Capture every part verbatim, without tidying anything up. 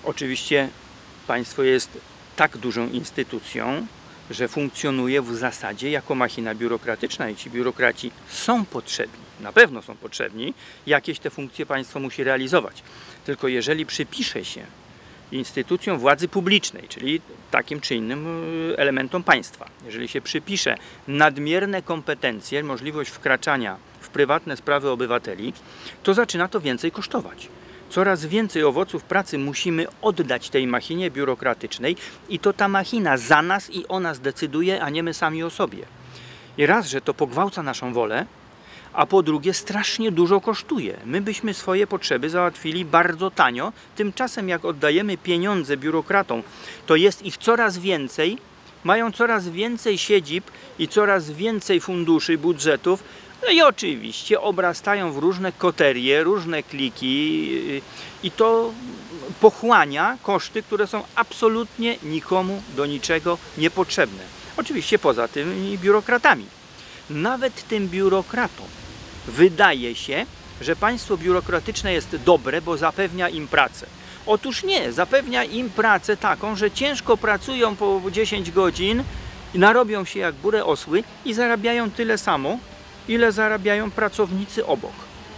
Oczywiście państwo jest tak dużą instytucją, że funkcjonuje w zasadzie jako machina biurokratyczna i ci biurokraci są potrzebni, na pewno są potrzebni, jakieś te funkcje państwo musi realizować. Tylko jeżeli przypisze się instytucjom władzy publicznej, czyli takim czy innym elementom państwa, jeżeli się przypisze nadmierne kompetencje, możliwość wkraczania w prywatne sprawy obywateli, to zaczyna to więcej kosztować. Coraz więcej owoców pracy musimy oddać tej machinie biurokratycznej i to ta machina za nas i o nas decyduje, a nie my sami o sobie. I raz, że to pogwałca naszą wolę, a po drugie strasznie dużo kosztuje. My byśmy swoje potrzeby załatwili bardzo tanio, tymczasem jak oddajemy pieniądze biurokratom, to jest ich coraz więcej, mają coraz więcej siedzib i coraz więcej funduszy, budżetów, no i oczywiście obrastają w różne koterie, różne kliki i to pochłania koszty, które są absolutnie nikomu do niczego niepotrzebne. Oczywiście poza tymi biurokratami. Nawet tym biurokratom wydaje się, że państwo biurokratyczne jest dobre, bo zapewnia im pracę. Otóż nie, zapewnia im pracę taką, że ciężko pracują po dziesięć godzin, narobią się jak burę osły i zarabiają tyle samo, ile zarabiają pracownicy obok,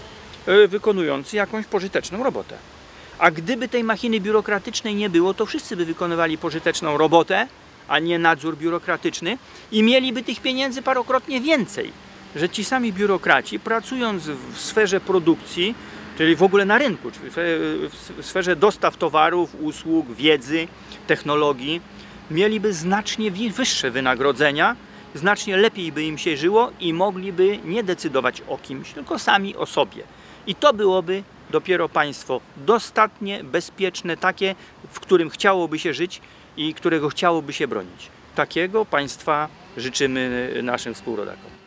wykonujący jakąś pożyteczną robotę. A gdyby tej machiny biurokratycznej nie było, to wszyscy by wykonywali pożyteczną robotę, a nie nadzór biurokratyczny i mieliby tych pieniędzy parokrotnie więcej. Że ci sami biurokraci, pracując w sferze produkcji, czyli w ogóle na rynku, czyli w sferze dostaw towarów, usług, wiedzy, technologii, mieliby znacznie wyższe wynagrodzenia, znacznie lepiej by im się żyło i mogliby nie decydować o kimś, tylko sami o sobie. I to byłoby dopiero państwo dostatnie, bezpieczne, takie, w którym chciałoby się żyć i którego chciałoby się bronić. Takiego państwa życzymy naszym współrodakom.